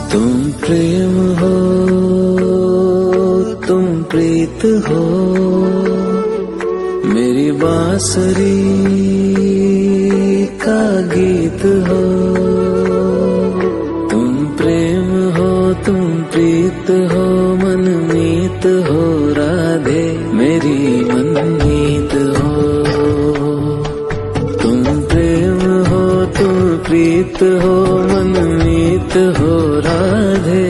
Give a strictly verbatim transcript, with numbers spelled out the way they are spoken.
तुम प्रेम हो, तुम प्रीत हो, मेरी बांसुरी का गीत हो। तुम प्रेम हो, तुम प्रीत हो, मनमीत हो राधे, मेरी मनमीत हो। तुम प्रेम हो, तुम प्रीत हो, मनमीत हो राधे।